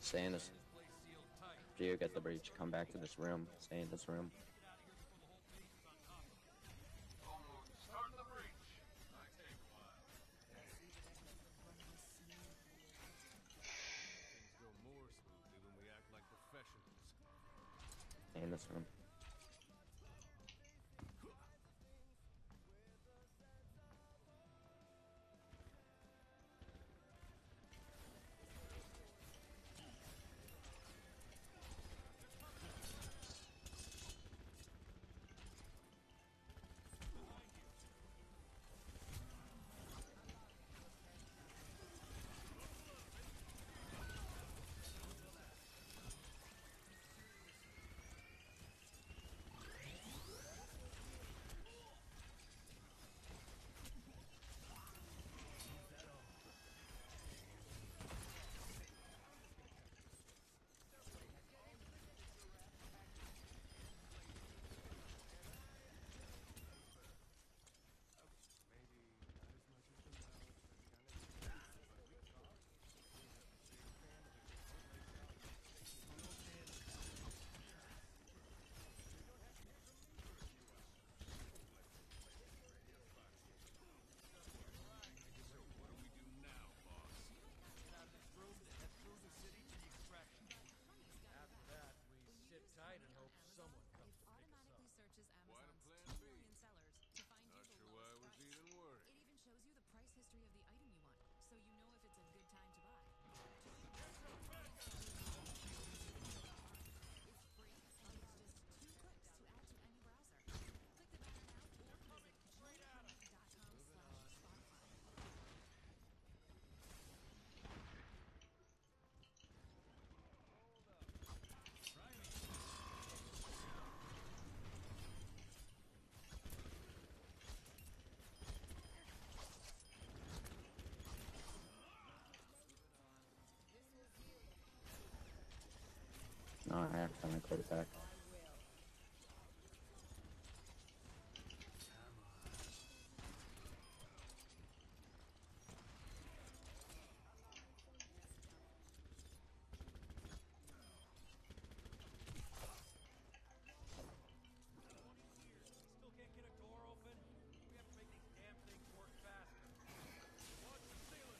Stay in this. After you get the breach, come back to this room. Stay in this room. Start the breach. Might take a while. Things go more smoothly when we act like professionals. Stay in this room. Tight and hope someone comes to pick us up. Searches Amazon's Plan 2 B. million sellers to find Not you sure the why I lowest was price. even worried. It even shows you the price history of the item you want, so you know if it's a good time to buy. It's free, and it's just 2 clicks to add to any browser. Click the banner now or visit jewelryhoney.com/Spotify. No, I accidentally cleared it back. Still can't get a door open? We have to make these damn things work faster. Watch the ceiling!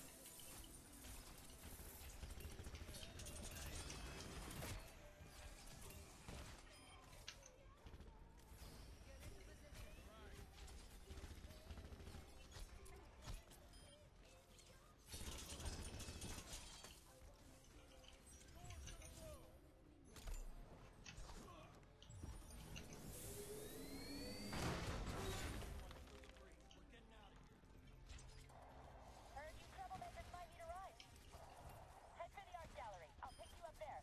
Heard you troublemakers might need a ride. Head for the art gallery. I'll pick you up there.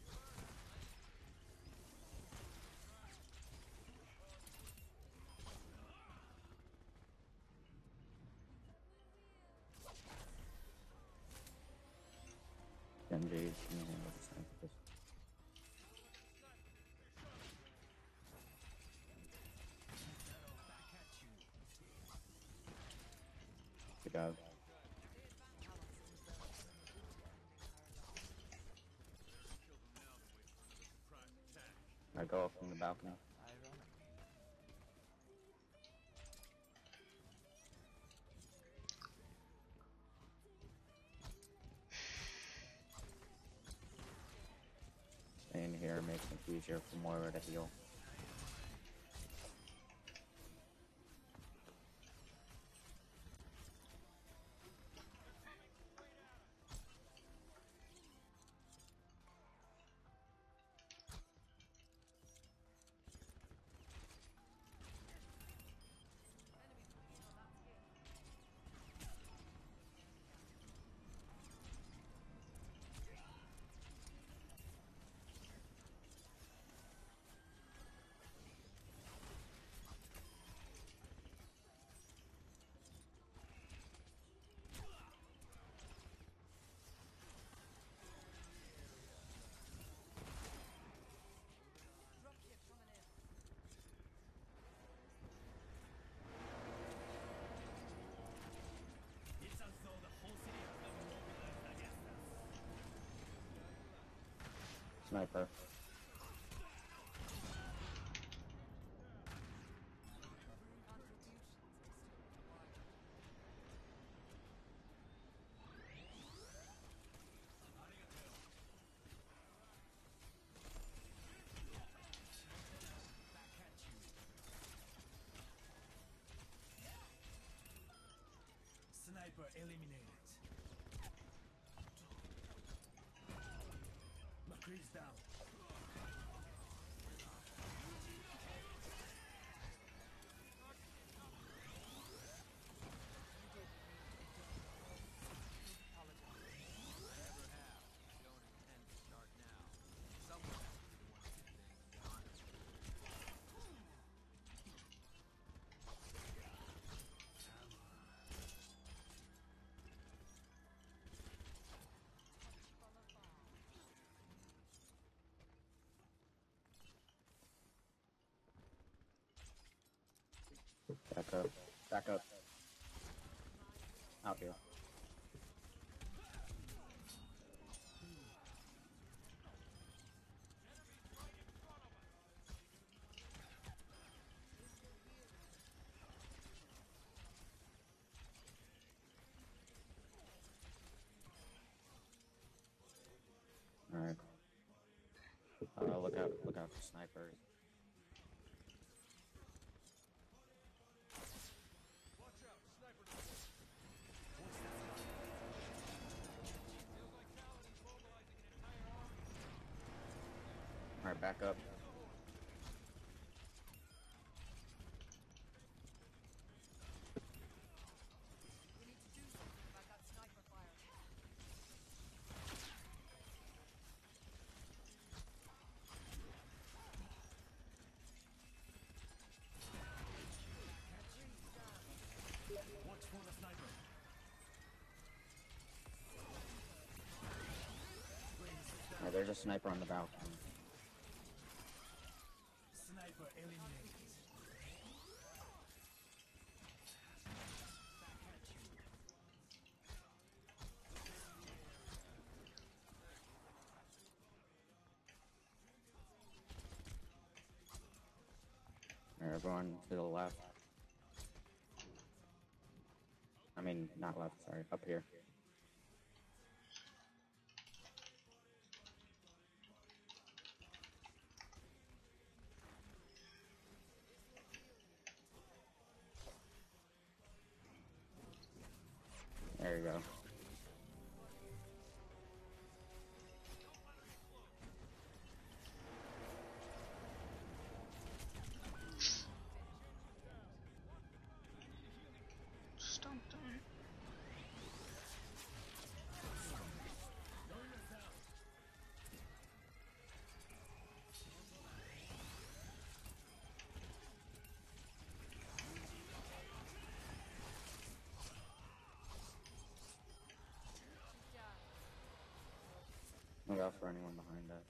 MJ's gonna handle the scientist. Good job. I go up from the balcony. Stay in here makes it easier for Moira to heal. Sniper. Sniper eliminated. McCree's down. Back up. Back up. Out here. Alright. Look out for snipers. Watch out, sniper deployed. Feels like Paladin's mobilizing an entire army. Alright, back up. We need to do something about that sniper fire. Watch for the sniper. Alright, there's a sniper on the balcony. Sniper eliminated. Alright, everyone to the left. I mean, not left, sorry, up here. There you go. Stomped on it. Look out for anyone behind us.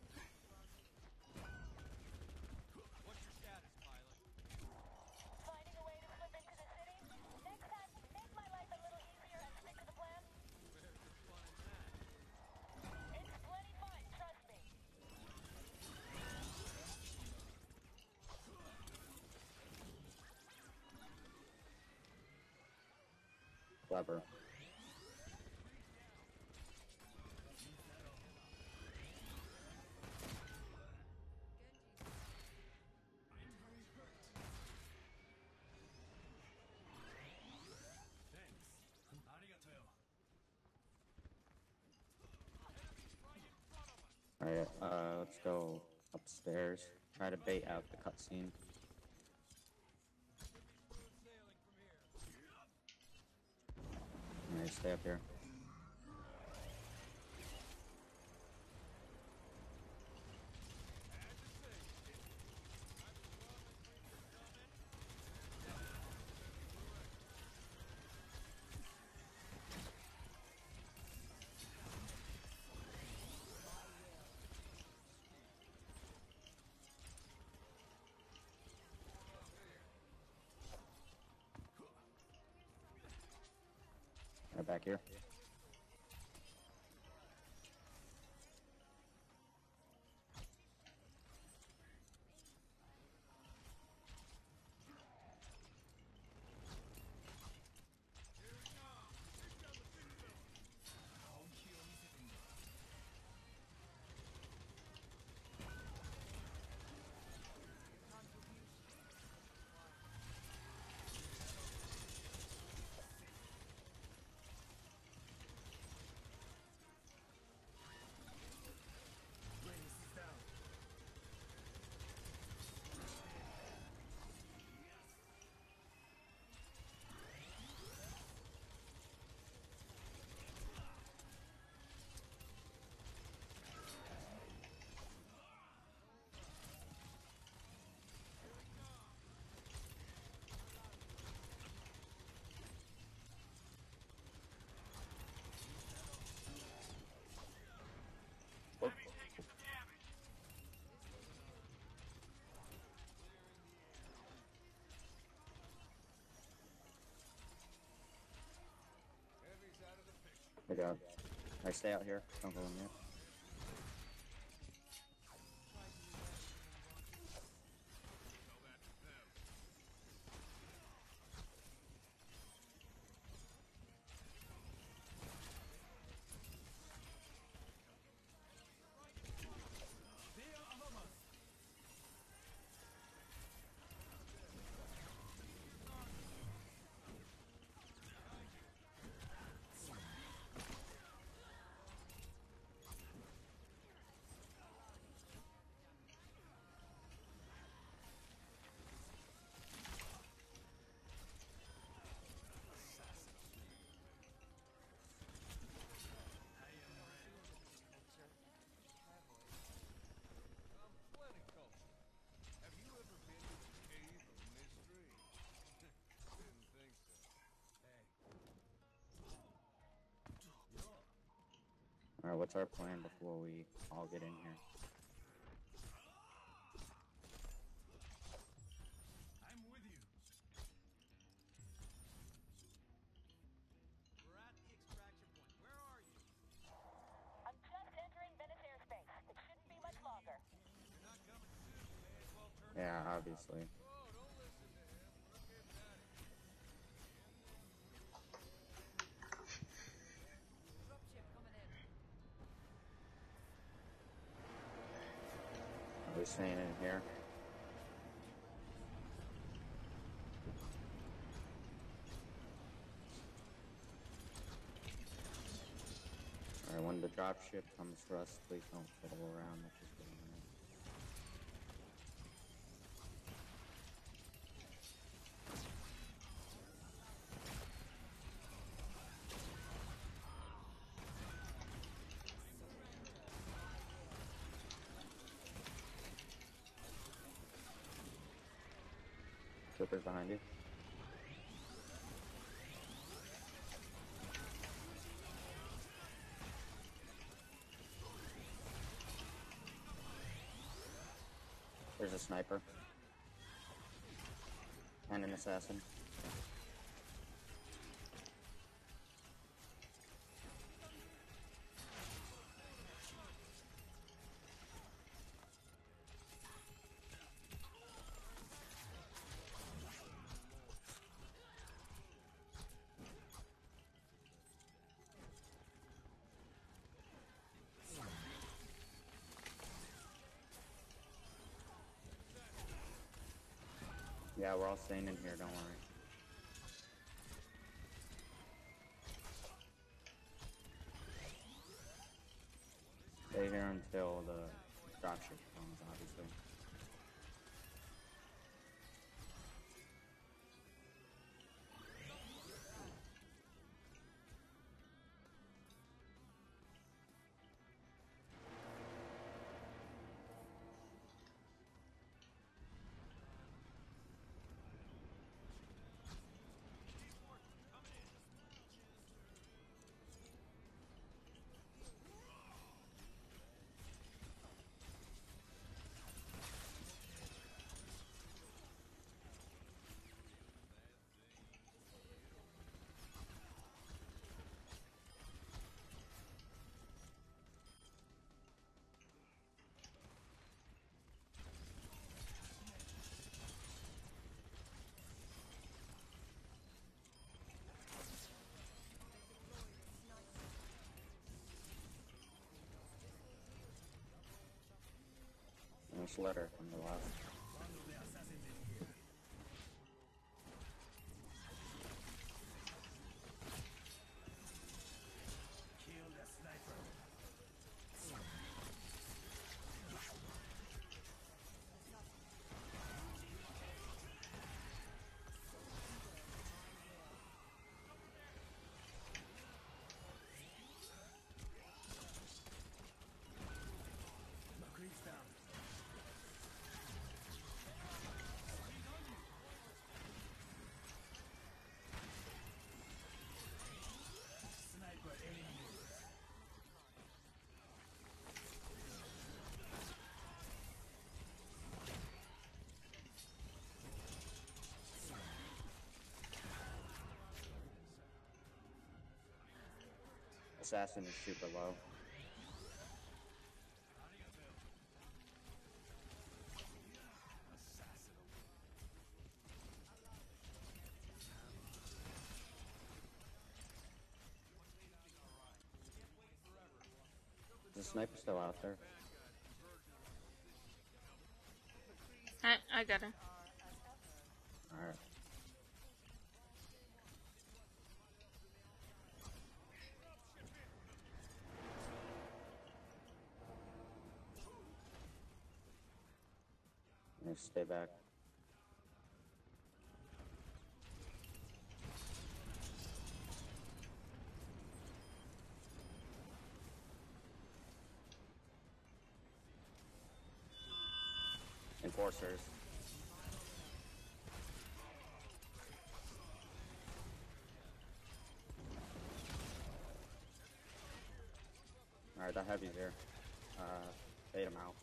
What's your status, pilot? Finding a way to slip into the city? Next time, make my life a little easier and stick to the plan. Where's the fun in that? It's plenty fun, trust me. Clever. Thanks. Arigato. Alright, let's go upstairs. Try to bait out the cutscene. Smooth sailing from here. Alright, stay up here. Right back here. Good job. I stay out here. Don't go in yet. Plenty culture. Have you ever been to the Cave of Mystery? Didn't think so. Alright, what's our plan before we all get in here? I'm with you. We're at the extraction point. Where are you? I'm just entering Venice airspace. It shouldn't be much longer. You're not coming soon. May as well turn Yeah, around. obviously. Whoa, don't listen to him. We're getting out of here. Dropship coming in. Are we staying in here? Alright, when the dropship comes for us, please don't fiddle around. Let's just get in there. Trooper's behind you. There's a sniper. And an assassin. Yeah, we're all staying in here, don't worry. Stay here until the dropship comes, obviously. Nice letter from the last. assassin is super low. Is the sniper still out there? I got it. Alright. Stay back. Enforcers. Alright, the heavy's here. Bait him out.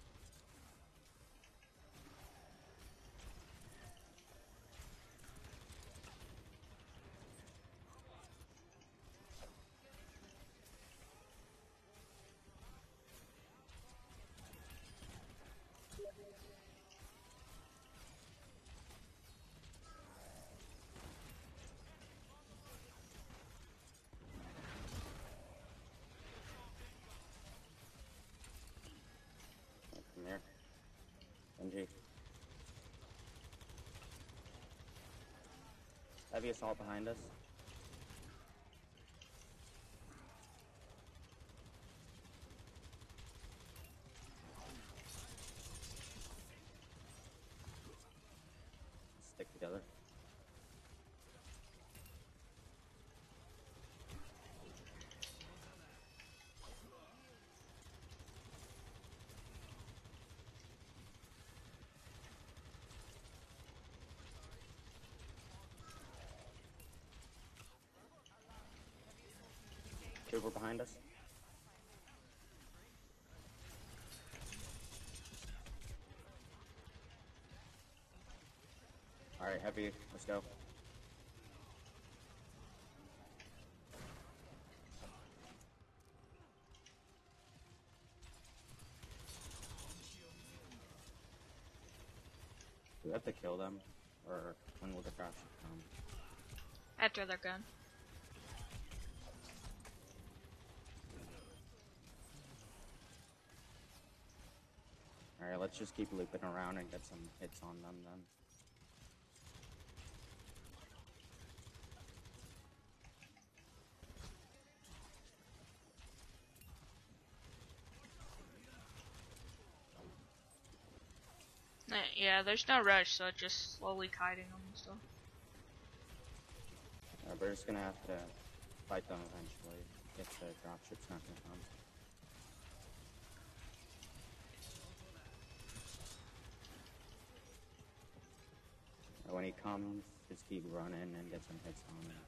Come here. NG. Heavy assault behind us. Stick together. Trooper behind us. Alright, heavy, let's go. Do we have to kill them? Or when will the crash come? After they're gone. Alright, let's just keep looping around and get some hits on them then. Yeah, there's no rush, so just slowly kiting them and stuff. We're just gonna have to fight them eventually if the dropship's not gonna come. When he comes, just keep running and get some hits on him.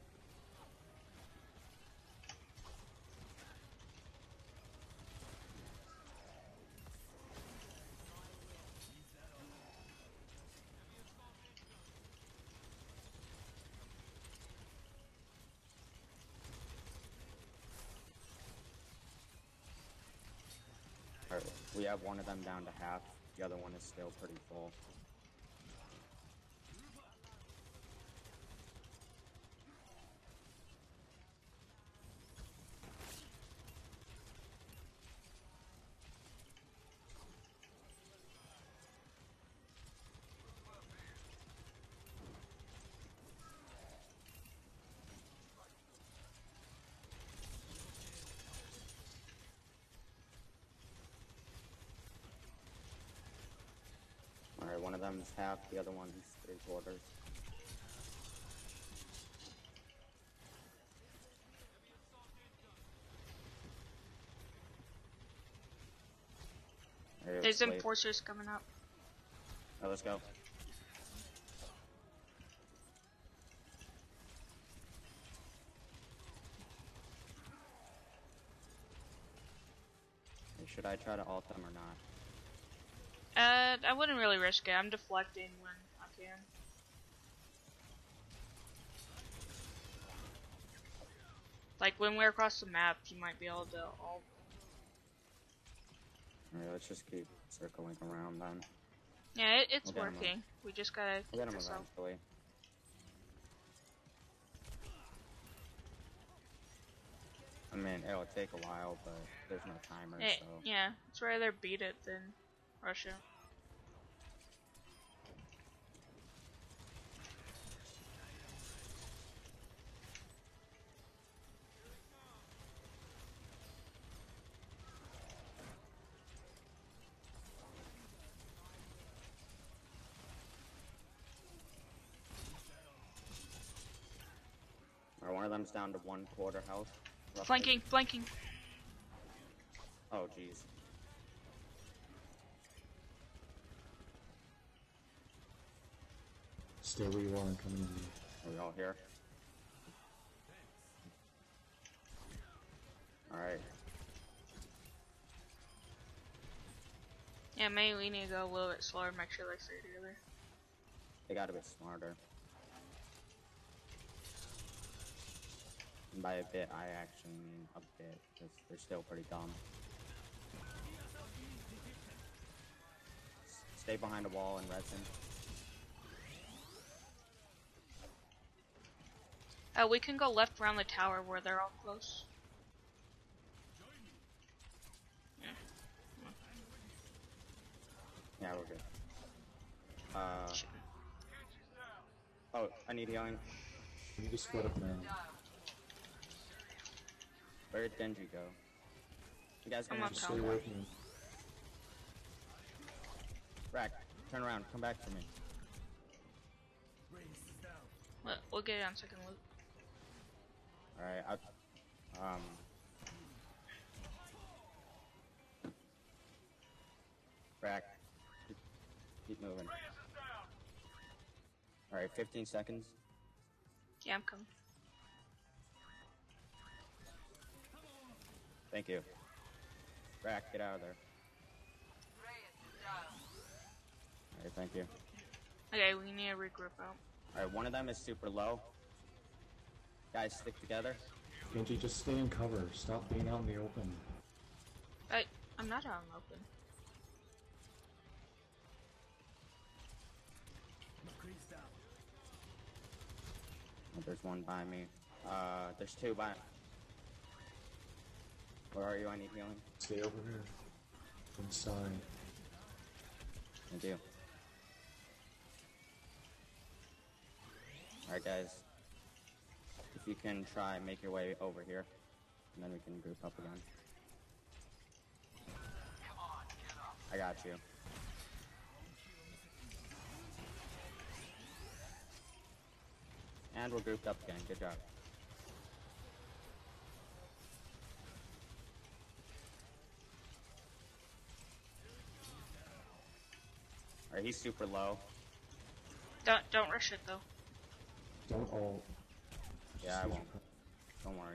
Alright, we have one of them down to half, the other one is still pretty full. Alright, one of them is half, the other one is 3/4. Alright, There's wait. enforcers coming up. Oh, let's go. Should I try to ult them or not? I wouldn't really risk it. I'm deflecting when I can. Like when we're across the map, you might be able to all. Alright, let's just keep circling around then. Yeah, it's We'll get 'em working. We just gotta We'll get keep him this up. eventually. I mean, it'll take a while, but there's no timer, so... Yeah, it's rather beat it than rush it. Alright, one of them's down to 1/4 health. roughly. Flanking, flanking. Oh, jeez. Stay where you are and coming in. Are we all here? Alright. Yeah, maybe we need to go a little bit slower, make sure they stay together. They gotta be smarter. And by a bit, I actually mean a bit, because they're still pretty dumb. Stay behind a wall and resin. We can go left around the tower where they're all close. Yeah, we're good. Oh, I need healing. You just split up now. Where did Genji go? You guys I'm gonna have up to Just top. stay away from me. Rack, turn around, come back to me. We'll get it on second loop. Alright, Rack, keep moving. Alright, 15 seconds. Yeah, I'm coming. Thank you. Rack, get out of there. Alright, thank you. Okay, we need to regroup out. Alright, one of them is super low. Guys, stick together. Genji, just stay in cover. Stop being out in the open. I'm not out in the open. Oh, there's one by me. There's two by... Where are you? I need healing. Stay over here. Inside. Thank you. Alright guys. If you can try, make your way over here. And then we can group up again. I got you. And we're grouped up again. Good job. Alright, he's super low. Don't rush it though. Don't all. Yeah, I won't. Don't worry.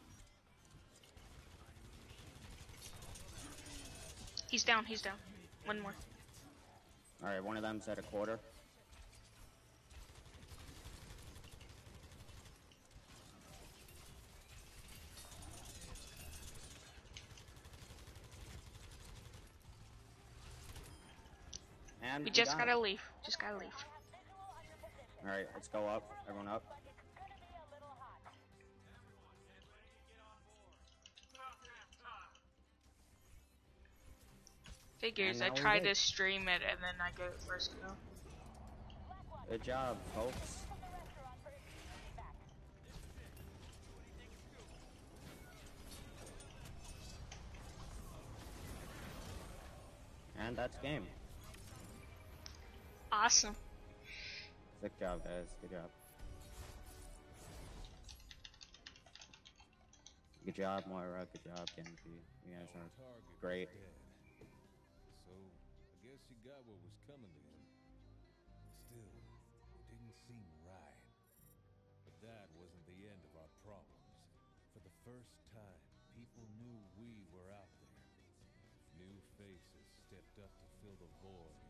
He's down, he's down. One more. Alright, one of them's at 1/4. And We just got gotta him. leave. Just gotta leave. Alright, let's go up. Everyone up. Figures, And I now we tried wait. to stream it and then I get it first go. Good job, folks. And that's game. Awesome. Sick job, guys. Good job. Good job, Moira. Good job, Genji. You guys are Target great. was dead. So, I guess you got what was coming to him. Still, it didn't seem right. But that wasn't the end of our problems. For the first time, people knew we were out there. New faces stepped up to fill the void